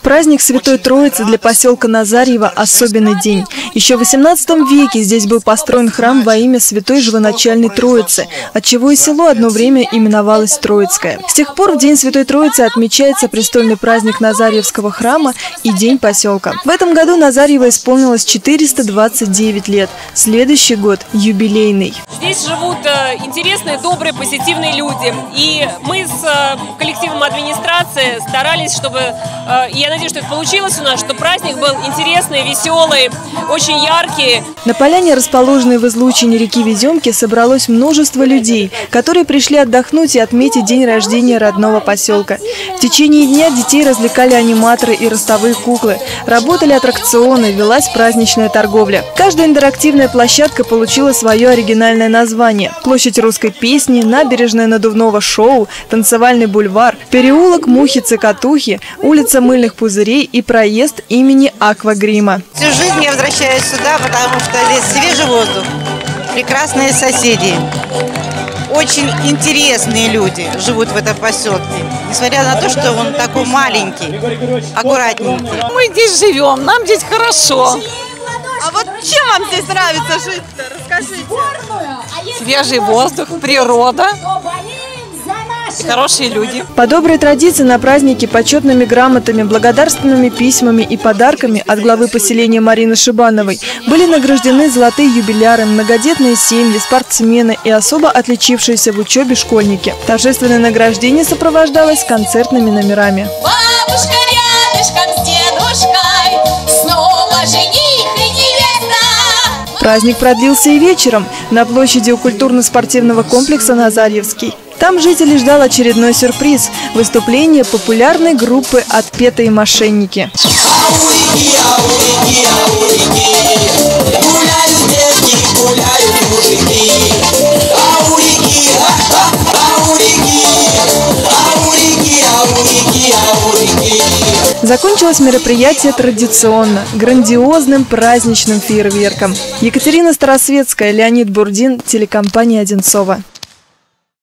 Праздник Святой Троицы для поселка Назарьево – особенный день. Еще в XVIII веке здесь был построен храм во имя Святой Живоначальной Троицы, отчего и село одно время именовалось Троицкое. С тех пор в День Святой Троицы отмечается престольный праздник Назарьевского храма и День поселка. В этом году Назарьево исполнилось 429 лет. Следующий год – юбилейный. Здесь живут интересные, добрые, позитивные люди. И мы с коллективом администрации старались, чтобы, и я надеюсь, что это получилось у нас, что праздник был интересный, веселый, очень яркий. На поляне, расположенной в излучине реки Ведемки, собралось множество людей, которые пришли отдохнуть и отметить день рождения родного поселка. В течение дня детей развлекали аниматоры и ростовые куклы, работали аттракционы, велась праздничная торговля. Каждая интерактивная площадка получила свое оригинальное название: площадь русской песни, набережная надувного шоу, танцевальный бульвар, переулок Мухи-Цокотухи, улица Мыльных пузырей и проезд имени Аквагрима. Всю жизнь я возвращаюсь сюда, потому что здесь свежий воздух, прекрасные соседи, очень интересные люди живут в этом поселке. Несмотря на то, что он такой маленький, аккуратненький. Мы здесь живем, нам здесь хорошо. А вот чем вам здесь нравится жить-то? Расскажите. Свежий воздух, природа. Хорошие люди. По доброй традиции на празднике почетными грамотами, благодарственными письмами и подарками от главы поселения Марины Шибановой были награждены золотые юбиляры, многодетные семьи, спортсмены и особо отличившиеся в учебе школьники. Торжественное награждение сопровождалось концертными номерами. Бабушка рядышком с дедушкой, снова жених и невеста. Праздник продлился и вечером на площади у культурно-спортивного комплекса «Назарьевский». Там жителей ждал очередной сюрприз – выступление популярной группы «Отпетые мошенники». Закончилось мероприятие традиционно – грандиозным праздничным фейерверком. Екатерина Старосветская, Леонид Бурдин, телекомпания «Одинцово».